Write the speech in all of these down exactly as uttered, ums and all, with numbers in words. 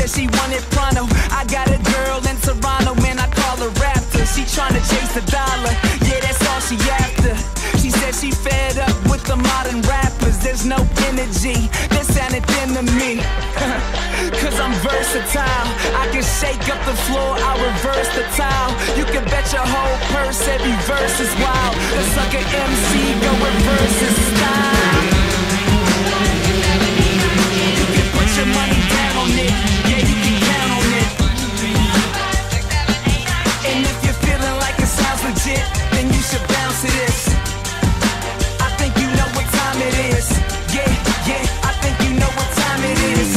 said she wanted pronto. I got a girl in Toronto, man, I call her Raptor. She tryna chase the dollar, yeah, that's all she after. She said she fed up with the modern rappers. There's no energy, that sounded thin to me. Cause I'm versatile, I can shake up the floor, I'll reverse the tile. You can bet your whole purse every verse is wild. The sucker M C go reverse his style. You can put your money down on it, yeah, you can count on it. And if you're feeling like it sounds legit, then you should bounce to this. I think you know what time it is. Yeah, yeah, I think you know what time it is.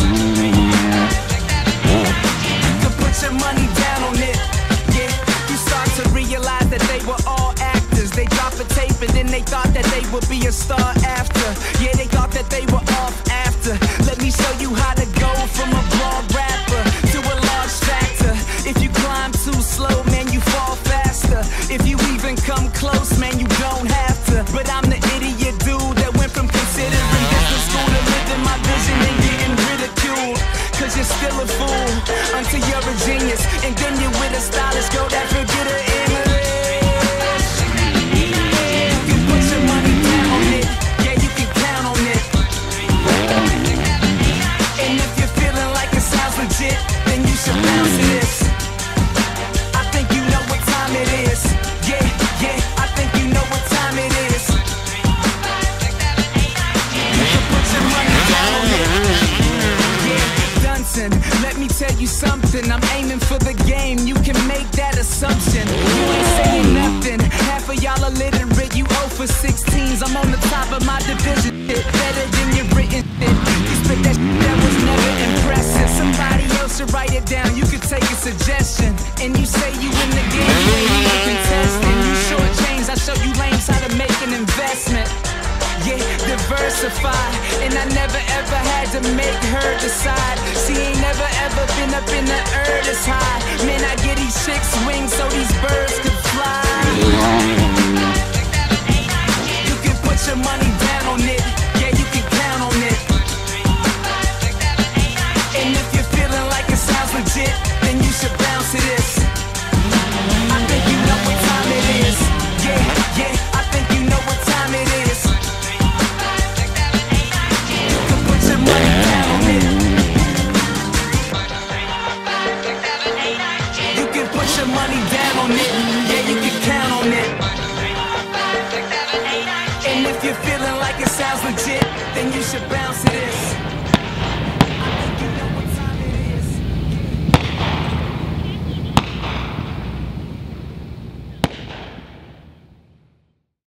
You can put your money down on it. Yeah, you start to realize that they were all actors. They drop a tape and then they thought that they would be a star after. Yeah, they thought that they were off after. Let me show you how to go from a broad rapper to a large factor. If you climb too slow, man, you fall faster. If you even come close, man, you don't have to. But I'm the idiot dude that went from considering business school to living my vision and getting ridiculed. Cause you're still a fool until you're a genius, and then you're with a stylist girl that forget her English. You can put your money down on it, yeah, you can count on it. And if you're feeling like it sounds legit, then you should bounce to this. I think you know what time it is. Yeah, yeah, I think you know what time it is. You can put your money down on it. Yeah, Dunson, let me tell you something. I'm aiming for the game, you can make that assumption. You ain't saying nothing, half of y'all are literate. You oh for sixteens, I'm on the top of my division. Shit, better than your written shit. You spit that shit that was never impressive. Somebody else should write it down, you could take a suggestion. And you say you in the game, you ain't even contesting. You short change, I show you lames how to make an investment. Yeah, diversify. And I never ever had to make her decide. She ain't never ever been up in the earth this high. Man, I get these chicks wings so these birds could fly. You can put your money down on it, yeah, you can count on it. And if you're feeling like it sounds legit, then you should bounce to this. I think you know what time it is. Yeah, yeah, I think you know what time it is. You can put your money down on it. You can put your money down on it, yeah, you can count on it. And if you're feeling like it sounds legit, then you should bounce.